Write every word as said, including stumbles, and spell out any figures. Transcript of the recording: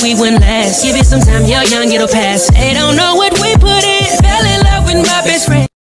we wouldn't last. Give it some time, you're young, it'll pass. They don't know what